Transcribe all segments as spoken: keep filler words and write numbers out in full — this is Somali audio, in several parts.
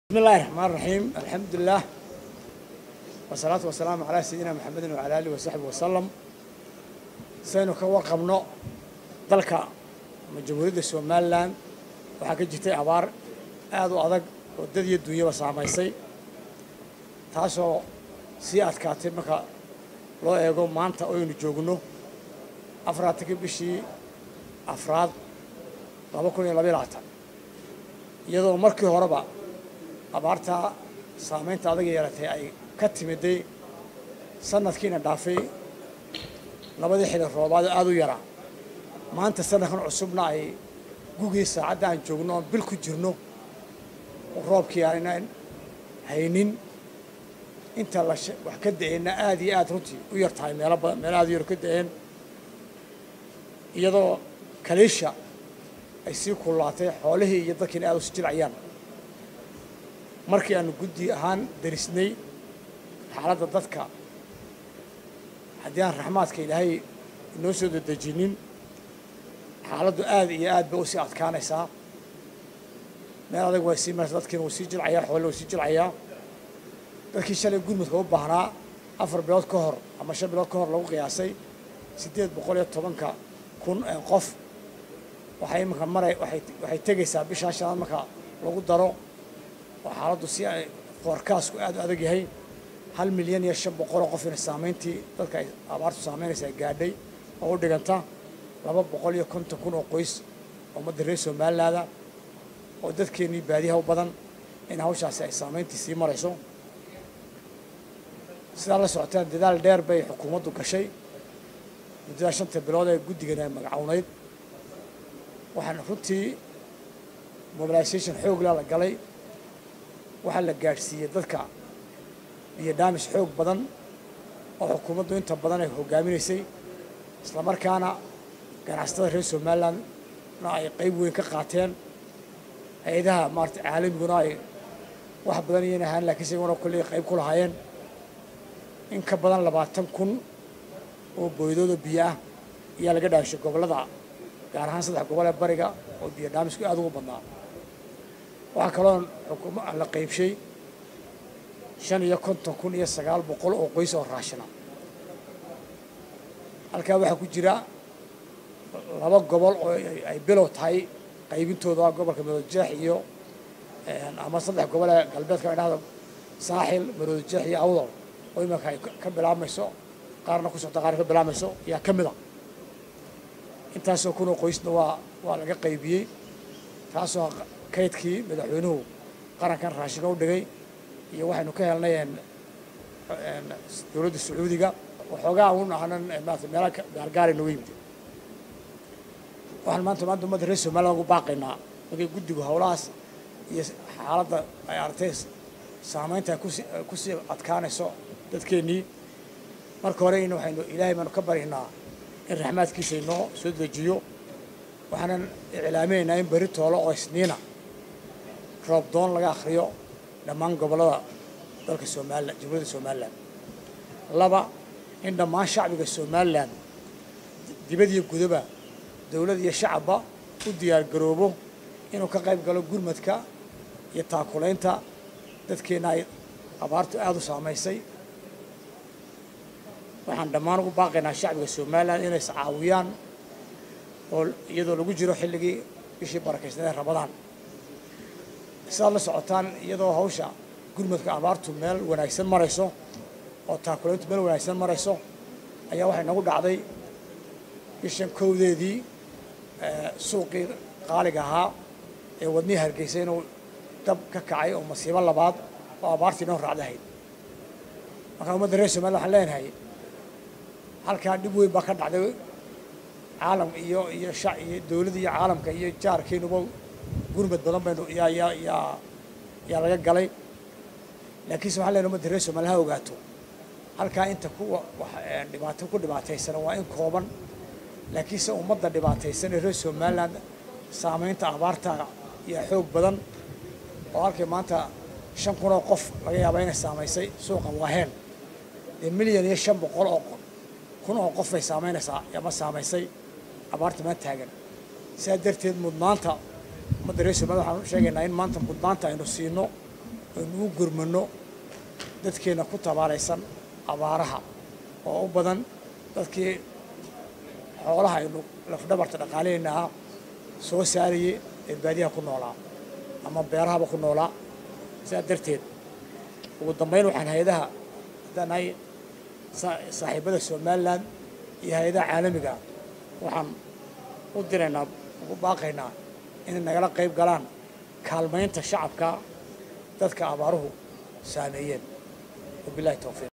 بسم الله الرحمن الرحيم. الحمد لله والصلاة والسلام على سيدنا محمد وعلى آله وصحبه وسلم. سينو كوقبنا ذلك من جمهورية سومالان وحكي جتي عبار هذا أذق وددي الدنيا وساميسي تاسو سيات كاتب مكا لو يجو مانتا أوين جوجنو أفراد تكبشي أفراد لابكون يلابيلاتا يدو مركي هربا abaarta saameynta adag yeelatay ay ka timiday sanadkiina dhaafay labadii xilli roobaad aad u yara maanta sanadkan cusubna ay gugii saacada aan joogno bil ku jirno roobkii aanan haynin inta la wax ka deena aad iyo aad runtii u yartahay meel badan meel aad yar ka deen iyadoo kaleesha ay sii kulaatay xoolihii iyo dadkii aad u sijilcayaan markii aanu guddi ahaan darisnay xaaladda dadka haddii aan raxmaadka ilaahay inoo soo dedejinin xaaladdu aad iyo aad bay u sii adkaanaysaa meel adag way sii maraysa dadkiina wuu sii jilcayaa xoole wuu sii jilcayaa dadkii shalay gurmudka u baahnaa afar bilood ka hor ama shan bilood ka hor lagu qiyaasay siddeed boqol iyo tobanka kun qof waxay iminka maray waxay waxay tegaysaa bishaa shanaad marka lagu daro وحالته سيا فوركاس وأد أدق هي هل مليون يشب بقرة قفين السامينتي تلك أبارت سامين سيجادي أو دقنتا لما بقول يكون تكون قويس ومدرس ومال هذا ودت كيني بعدها وبدن إن هوش على سامينتي سيما رئيسه سأله ساعتين دال دير بي حكومته كشيء بدي عشان تبلاده جود جنا مجعونيد وحنا فتي mobilization حوج لا قلي waxaa la gaarsiiyay dadka iyo daamish xoog badan oo xukuumaddu inta badan ay hogaaminaysay isla markaana ganacsatada reer Soomaaliland ay qayb weyn ka qaateen hay'adaha maarta caalamiguna ay wax badan iyana ahaan laakiin isaguna kulli qayb ku lahaayeen in ka badan labaatan kun oo booydooda biyo ah ayaa laga dhaashay gobolada gaar ahaan saddex gobol ee bariga oo biyo daamishku aad ugu badnaa waxaa kaloo xukuuma la qaybshay shan iyo konton kun iyo sagaal boqol oo qoys oo raashina halkaa waxaa ku jira laba gobol oo ay bilow tahay qaybintooda gobolka Maroodijeex iyo ama saddex gobol ee galbeedka dhexda saaxil Maroodijeex iyo Awdal oo imanka ka bilaabmayso qaarna ku socda qaar ka bilaabmayso ayaa ka mid ah intaasoo kun oo qoysna waa waa laga qaybiyey taasoo kaydkii madaxweynuhu qarankan raashinka u dhigay iyo waxaynu ka helnay dowladda Sacuudiga waxoogaa uun ahnan maanta meelo gaargaar inoo yimid waxaan maanta maanta ummadda reer Soomaaliland ugu baaqaynaa markay guddigu howlahaas iyo xaaladda ay aragtay saameynta ku sii adkaanayso dadkeennii marka hore in waxaynu ilaahay baanu ka baryaynaa in raxmaadkiisa inoo soo dejiyo waxaanan iclaaminaynaa in beri toolo oo isniina roob doon laga akhriyo dhammaan gobolada dalka Soomaaliland jamhuuriyadda Soomaaliland laba in dhammaan shacbiga Soomaaliland dibadda iyo gudaba dawladda iyo shacabba u diyaar garoobo inuu ka qayb galo gurmadka iyo taakulaynta dadkeena ay abaartu aad u saameysay waxaan dhammaan ugu baaqaynaa shacbiga Soomaaliland inay is caawiyaan oo iyadoo lagu jiro xilligii bishii barakaysnaa Ramadaan sidaa la socotaan iyadoo hawsha gurmadka abaartu meel wanaagsan marayso oo taakulayntu meel wanaagsan marayso ayaa waxay nagu dhacday bishan kowdeedii suuqii qaaliga ahaa ee wadnihii Hargeysa inuu dab ka kacay oo masiibo labaad oo abaartii noo raacdahayd marka ummadda reer Soomaaliland waxaan leenahay halkaa dhib weyn baa ka dhacday caalam iyo iyo shac iyo dawladda iyo caalamka iyo jaarkeenuba gurmad badan baynu yaa yaa yaa yaa laga galay laakiin waxa leeyahay ummadda reer Soomaaliland ha ogaato halkaa inta ku wax dhibaato ku dhibaataysan waa in kooban laakiin se ummadda dhibaataysan ee reer Soomaaliland saameynta abaarta iyo xoog badan oo halkii maanta shan kun oo qof laga yaabo inay saameysay suuqa waaheen ee milyan iyo shan boqol oo kun oo qof ay saameynaysaa ama saameysay abaarta ma taagan sidaa darteed mudnaanta مدرسة ما راح شيء إن إن ما أنت مقدانته إنه سينو aynu u gurmano dadkeena ku tabaalaysan abaaraha oo u badan dadkii xoolaha aynu lafdhabarta dhaqaaleyna ahaa soo saarayay ee baadiyaha ku noolaa ama beerahaba ku noolaa sidaa darteed ugu dambeyn waxaan hay-adaha haddaan nahay saaxiibada Somaliland iyo hay-adaha caalamiga waxaan u diraynaa ugu baaqaynaa inay nagala qayb galaan kaalmaynta shacabka dadka abaaruhu saameeyeen wabillahi tawfiiq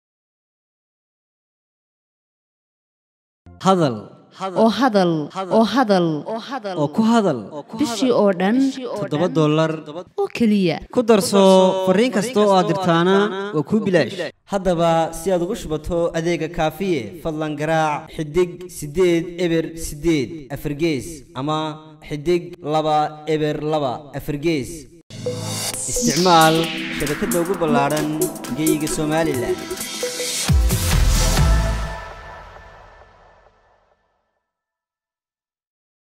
hadal oo hadal oo hadal oo ku hadal bishii oo dhan toddoba dollar oo keliya ku darso fariin kasta oo aad dirtaana waa kuu bilaash haddaba si aad ugu shubato adeega kaafiye fadlan garaac xidig siddeed eber siddeed afargees ama xidig laba eber laba afargees isticmaal shabakadda ugu ballaaran geyga Somaliland.